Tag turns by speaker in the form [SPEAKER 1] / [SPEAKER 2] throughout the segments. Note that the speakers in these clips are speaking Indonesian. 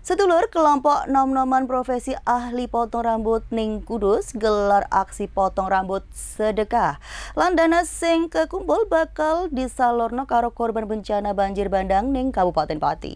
[SPEAKER 1] Sedulur kelompok nom-noman profesi ahli potong rambut ning Kudus gelar aksi potong rambut sedekah. Lan dana sing kekumpul bakal disalurno karo korban bencana banjir bandang ning Kabupaten Pati.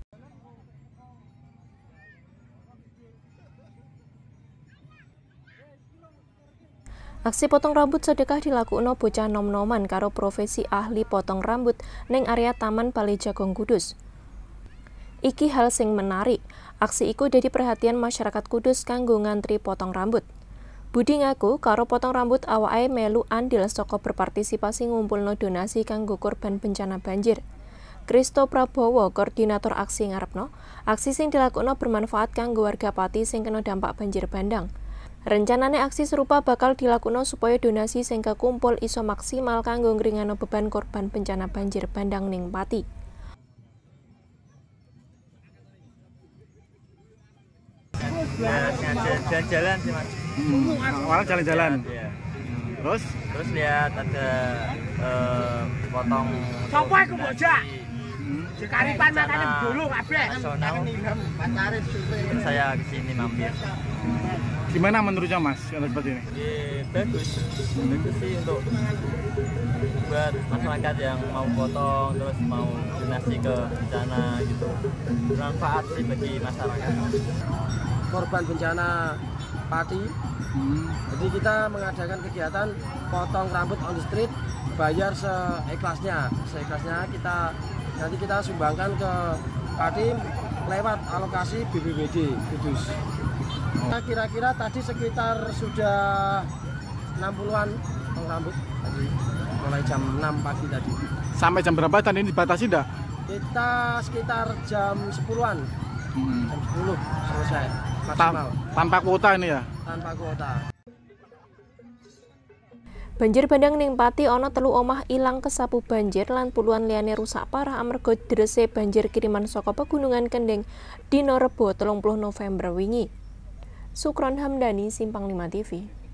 [SPEAKER 2] Aksi potong rambut sedekah dilakukno bocah nom-noman karo profesi ahli potong rambut ning area Taman Balai Jagong Kudus. Iki hal sing menarik. Aksi iku dadi perhatian masyarakat Kudus kanggo ngantri potong rambut. Budi ngaku karo potong rambut awake melu andil saka berpartisipasi ngumpulno donasi kanggo korban bencana banjir. Kristo Prabowo, koordinator aksi ngarepno, aksi sing dilakukno bermanfaat kanggo warga Pati sing kena dampak banjir bandang. Rencanane aksi serupa bakal dilakukno supaya donasi sing kekumpul iso maksimal kanggo ngringano beban korban bencana banjir bandang ning Pati.
[SPEAKER 3] Jalan-jalan sih mas.
[SPEAKER 4] Awalnya jalan-jalan.
[SPEAKER 3] Ya.
[SPEAKER 4] Terus
[SPEAKER 3] lihat ada potong.
[SPEAKER 5] Sopo iku bocah? Sekaripan makane dulu kabeh.
[SPEAKER 3] Saya kesini mampir.
[SPEAKER 4] Gimana menurutnya mas kalau seperti ini?
[SPEAKER 3] Bagus sih untuk buat masyarakat yang mau potong terus mau donasi ke bencana gitu. Bermanfaat sih bagi masyarakat.
[SPEAKER 5] Korban bencana Pati. Jadi kita mengadakan kegiatan potong rambut on the street, bayar seikhlasnya nanti kita sumbangkan ke Pati lewat alokasi BPBD Kudus. Kira-kira tadi sekitar sudah 60-an potong rambut tadi, mulai jam 6 pagi tadi.
[SPEAKER 4] Sampai jam berapa tadi ini dibatasi enggak?
[SPEAKER 5] Kita sekitar jam 10-an. Jam 10 selesai maksimal.
[SPEAKER 4] Tanpa kuota ini ya?
[SPEAKER 5] Tanpa kuota.
[SPEAKER 2] Banjir bandang ning Pati ana 3 omah ilang kesapu banjir lan puluhan liyane rusak parah amarga drese banjir kiriman saka Pegunungan Kendeng dina Rebo 30 November wingi. Sukron Hamdani, Simpang 5 TV.